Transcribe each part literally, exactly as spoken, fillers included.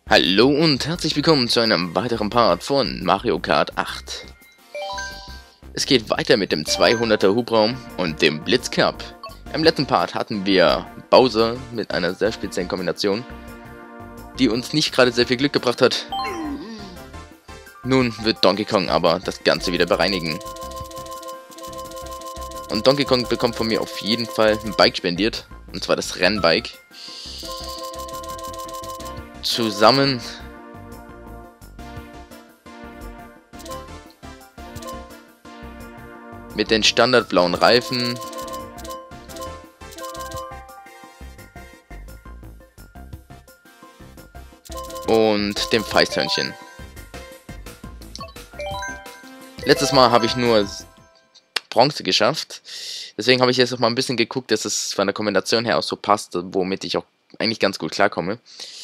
Hallo und herzlich willkommen zu einem weiteren Part von Mario Kart acht. Es geht weiter mit dem zweihunderter Hubraum und dem Blitz Cup. Im letzten Part hatten wir Bowser mit einer sehr speziellen Kombination, die uns nicht gerade sehr viel Glück gebracht hat. Nun wird Donkey Kong aber das Ganze wieder bereinigen. Und Donkey Kong bekommt von mir auf jeden Fall ein Bike spendiert, und zwar das Rennbike. Zusammen mit den standardblauen Reifen und dem Feisthörnchen. Letztes Mal habe ich nur Bronze geschafft, deswegen habe ich jetzt noch mal ein bisschen geguckt, dass es von der Kombination her auch so passt, womit ich auch eigentlich ganz gut klarkomme.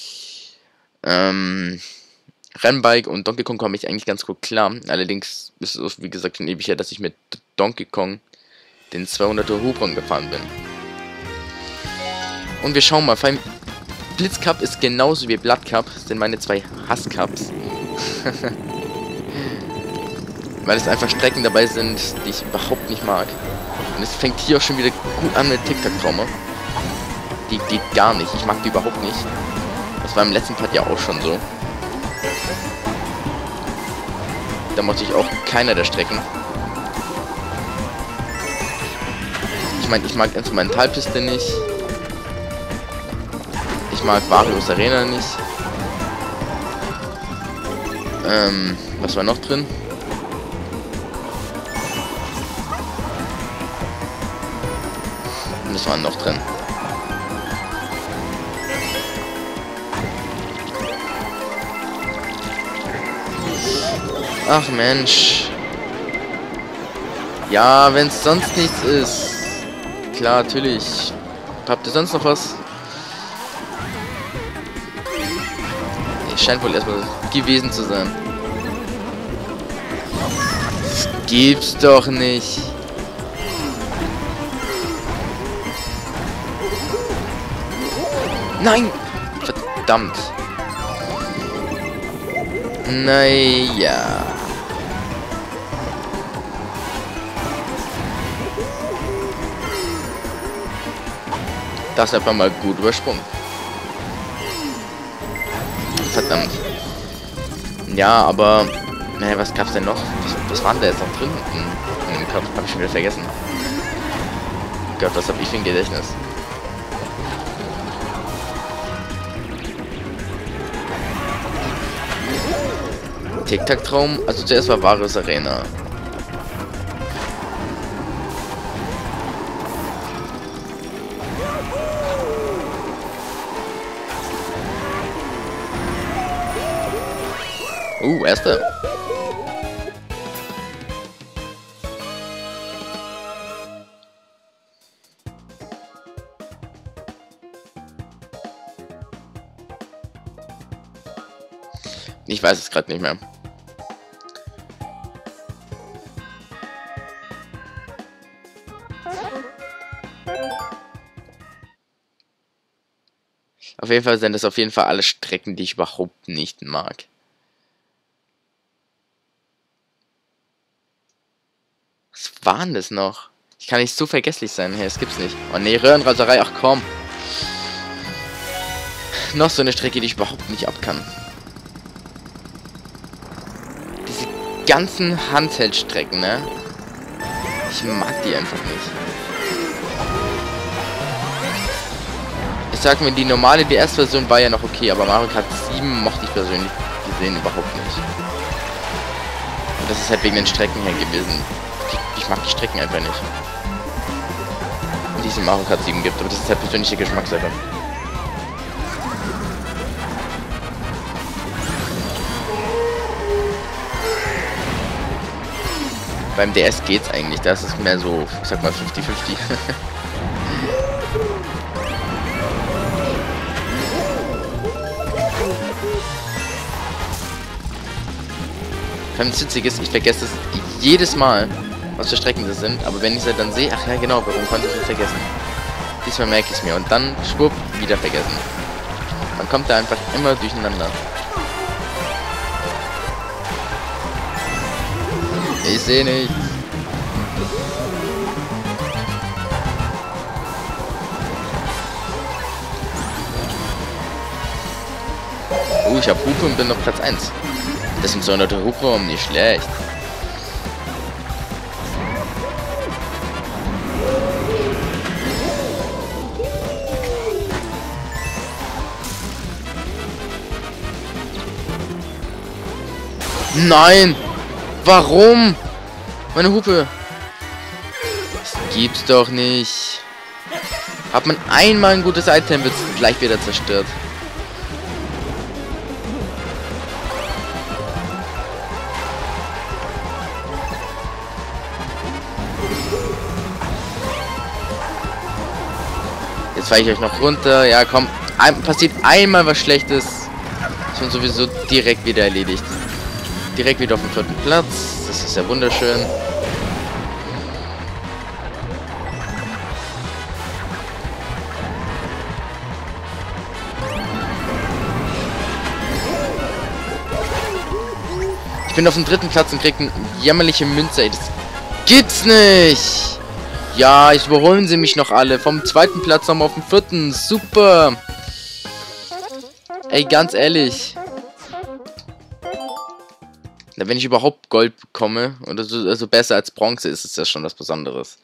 Ähm, Rennbike und Donkey Kong komme ich eigentlich ganz gut klar. Allerdings ist es, wie gesagt, schon ewig her, dass ich mit Donkey Kong den zweihunderter Hubraum gefahren bin. Und wir schauen mal. Blitz Cup ist genauso wie Blood Cup. Das sind meine zwei Hass-Cups. Weil es einfach Strecken dabei sind, die ich überhaupt nicht mag. Und es fängt hier auch schon wieder gut an mit Tic-Tac-Trauma. Die geht gar nicht. Ich mag die überhaupt nicht. Das war im letzten Part ja auch schon so. Da mochte ich auch keiner der Strecken. Ich meine, ich mag Instrumentalpiste nicht. Ich mag Wario's Arena nicht. Ähm, was war noch drin? Und das war noch drin. Ach Mensch. Ja, wenn es sonst nichts ist. Klar, natürlich. Habt ihr sonst noch was? Es scheint wohl erstmal gewesen zu sein. Das gibt's doch nicht. Nein! Verdammt. Naja. Das hat man mal gut übersprungen. Verdammt. Ja, aber... Naja, was gab's denn noch? Was, was waren da jetzt noch drin? In, in dem Kopf hab ich schon wieder vergessen. Gott, was hab ich für ein Gedächtnis? Tic-Tac-Traum, also zuerst war Wario's Arena. Uh, erster. Ich weiß es gerade nicht mehr. Auf jeden Fall sind das auf jeden Fall alle Strecken, die ich überhaupt nicht mag. Was war denn das noch? Ich kann nicht so vergesslich sein. Hey, das gibt's nicht. Oh ne, Röhrenraserei, ach komm. Noch so eine Strecke, die ich überhaupt nicht ab kann. Diese ganzen Handheld-Strecken, ne? Ich mag die einfach nicht. Ich sag mir, die normale D S-Version war ja noch okay, aber Mario Kart sieben mochte ich persönlich gesehen überhaupt nicht. Und das ist halt wegen den Strecken her gewesen. Ich, ich mag die Strecken einfach nicht. Die es in Mario Kart sieben gibt, aber das ist halt persönliche Geschmackssache. Beim D S geht's eigentlich, da ist es mehr so, ich sag mal fünfzig fünfzig. Das Witzige ist, ich vergesse es jedes Mal, was für Strecken das sind, aber wenn ich sie dann sehe, ach ja genau, warum konnte ich es vergessen? Diesmal merke ich es mir und dann, schwupp, wieder vergessen. Man kommt da einfach immer durcheinander. Ich sehe nicht. Oh, ich habe Hupe und bin auf Platz eins. Das sind zweihunderter Hubraum, nicht schlecht. Nein! Warum? Meine Hupe. Das gibt's doch nicht. Hat man einmal ein gutes Item, wird es gleich wieder zerstört. Jetzt fahre ich euch noch runter. Ja, komm. Ein, passiert einmal was Schlechtes. Schon sowieso direkt wieder erledigt. Direkt wieder auf dem vierten Platz. Das ist ja wunderschön. Ich bin auf dem dritten Platz und krieg eine jämmerliche Münze. Ey, das gibt's nicht. Ja, jetzt überholen sie mich noch alle. Vom zweiten Platz nochmal auf den vierten. Super. Ey, ganz ehrlich. Na, wenn ich überhaupt Gold bekomme, oder so, also besser als Bronze, ist es ja schon was Besonderes.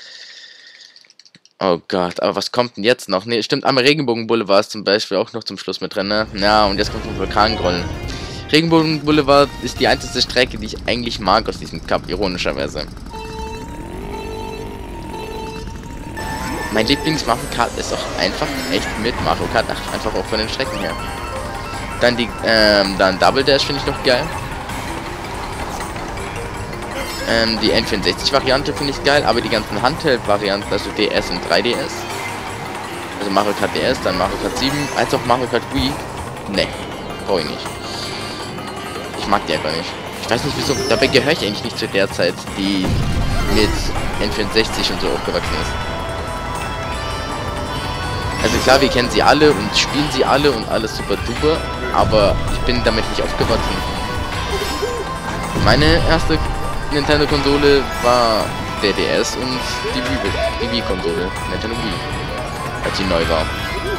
Oh Gott, aber was kommt denn jetzt noch? Ne, stimmt, am Regenbogen-Boulevard ist zum Beispiel auch noch zum Schluss mit drin, ne? Ja, und jetzt kommt ein Vulkangrollen. Regenbogen-Boulevard ist die einzige Strecke, die ich eigentlich mag aus diesem Cup, ironischerweise. Mein Lieblings-Mario Kart ist auch einfach echt mit Mario Kart acht, einfach auch von den Strecken her. Dann die, ähm, dann Double Dash finde ich noch geil. Ähm, die N vierundsechzig Variante finde ich geil, aber die ganzen Handheld-Varianten, also D S und drei D S, also Mario Kart D S, dann Mario Kart sieben, als auch Mario Kart Wii, ne, brauche ich nicht. Ich mag die einfach nicht. Ich weiß nicht wieso, dabei gehöre ich eigentlich nicht zu der Zeit, die mit N vierundsechzig und so aufgewachsen ist. Also klar, wir kennen sie alle und spielen sie alle und alles super duper, aber ich bin damit nicht aufgewachsen. Meine erste Nintendo-Konsole war der D S und die Wii, die Wii-Konsole, Nintendo Wii, als sie neu war.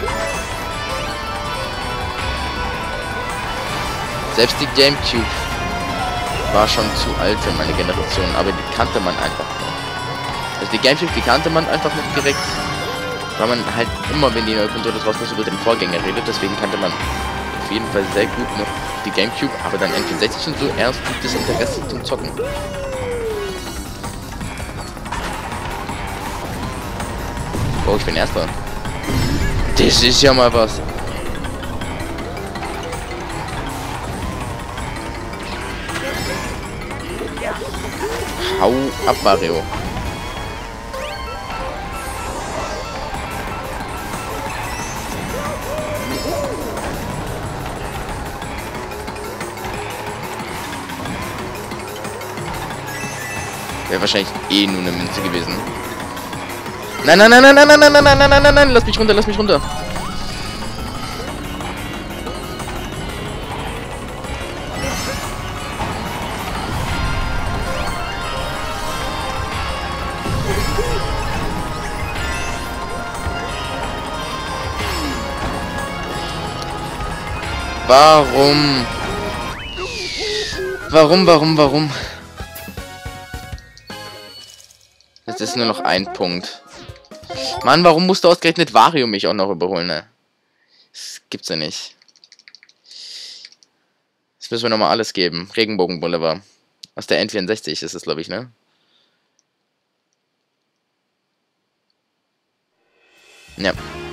Selbst die GameCube war schon zu alt für meine Generation, aber die kannte man einfach noch. Also die GameCube, die kannte man einfach noch direkt, weil man halt immer, wenn die neue Konsole draußen ist, über den Vorgänger redet, deswegen kannte man auf jeden Fall sehr gut noch die GameCube, aber dann N vierundsechzig und so erst das Interesse zum Zocken. Oh, ich bin Erster. Das ist ja mal was. Hau ab, Mario. Wäre wahrscheinlich eh nur eine Münze gewesen. Nein, nein, nein, nein, nein, nein, nein, nein, nein, nein, nein, nein, lass mich runter, lass mich runter. Warum? Warum, warum, warum? Es ist nur noch ein Punkt. Mann, warum musste ausgerechnet Wario mich auch noch überholen, ne? Das gibt's ja nicht. Jetzt müssen wir nochmal alles geben. Regenbogen Boulevard. Aus der N vierundsechzig ist es, glaube ich, ne? Ja.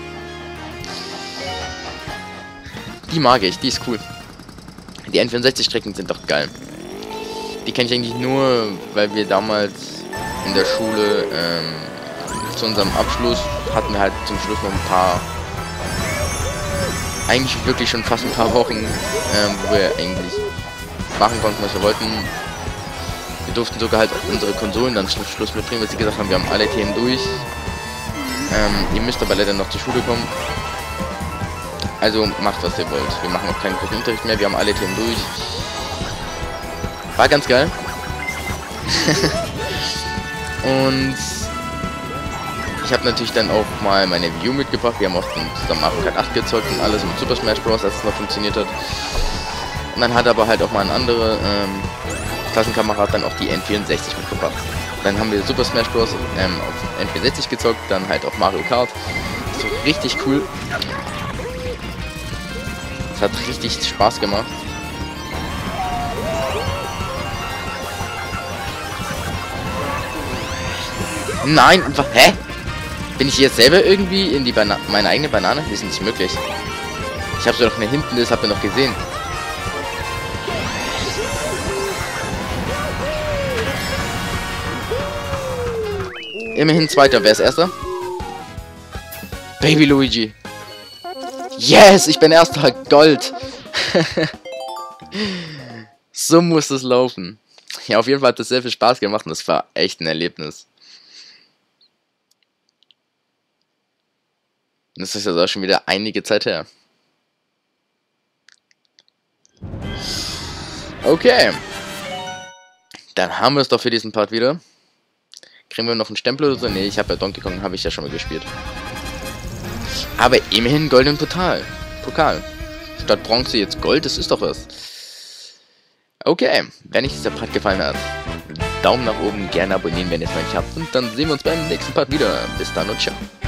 Die mag ich, die ist cool. Die N vierundsechzig Strecken sind doch geil. Die kenne ich eigentlich nur, weil wir damals in der Schule ähm, zu unserem Abschluss hatten wir halt zum Schluss noch ein paar, eigentlich wirklich schon fast ein paar Wochen, ähm, wo wir eigentlich machen konnten, was wir wollten. Wir durften sogar halt unsere Konsolen dann zum Schluss mitbringen, weil sie gesagt haben, wir haben alle Themen durch. Ähm, ihr müsst aber leider noch zur Schule kommen. Also macht, was ihr wollt. Wir machen auch keinen großen Unterricht mehr, wir haben alle Themen durch. War ganz geil. Und ich habe natürlich dann auch mal meine View mitgebracht. Wir haben auch zusammen Mario Kart acht gezockt und alles mit Super Smash Bros., als es noch funktioniert hat. Und dann hat aber halt auch mal ein anderer ähm, Klassenkamerad dann auch die N vierundsechzig mitgebracht. Dann haben wir Super Smash Bros. Ähm, auf N vierundsechzig gezockt, dann halt auch Mario Kart. So richtig cool. Es hat richtig Spaß gemacht. Nein, hä? Bin ich jetzt selber irgendwie in die Bana meine eigene Banane? Das ist nicht möglich. Ich habe doch eine hinten, das habt ihr noch gesehen. Immerhin Zweiter. Wer ist Erster? Baby Luigi. Yes, ich bin Erster. Gold. So muss es laufen. Ja, auf jeden Fall hat das sehr viel Spaß gemacht und das war echt ein Erlebnis. Das ist ja auch schon wieder einige Zeit her. Okay. Dann haben wir es doch für diesen Part wieder. Kriegen wir noch einen Stempel oder so? Ne, ich habe ja Donkey Kong, habe ich ja schon mal gespielt. Aber immerhin goldenen Pokal. Pokal. Statt Bronze jetzt Gold, das ist doch was. Okay, wenn euch dieser Part gefallen hat, Daumen nach oben, gerne abonnieren, wenn ihr es noch nicht habt. Und dann sehen wir uns beim nächsten Part wieder. Bis dann und ciao.